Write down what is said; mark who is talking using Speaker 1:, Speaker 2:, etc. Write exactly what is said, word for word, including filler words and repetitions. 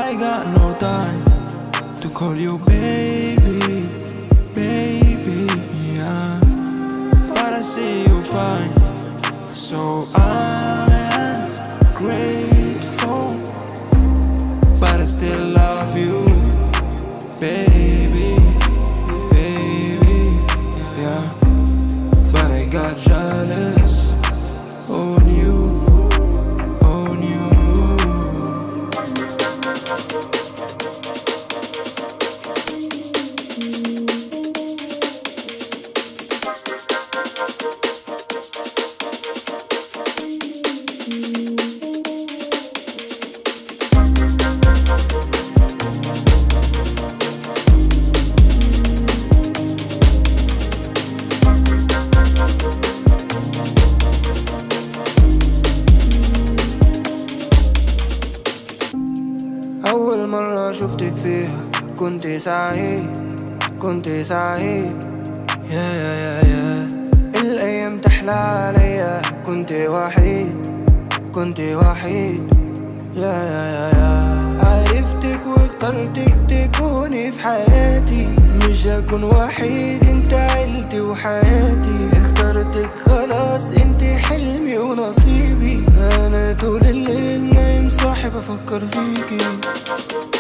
Speaker 1: I got no time to call you baby, baby, yeah. But I see you fine, so I am grateful. But I still love you, baby, baby, yeah. But I got jealous on you, on you.
Speaker 2: أول مرة شوفتك فيها كنت سعيد، كنت سعيد، يا يا يا يا الايام تحلى عليا، كنت وحيد، كنت وحيد، يا يا يا يا عرفتك واختارتك تكوني في حياتي، مش هكون وحيد، انت عيلتي وحياتي، اختارتك خلاص، انتي حلمي ونصيبي، انا طول الليل نايم صاحي بفكر فيكي.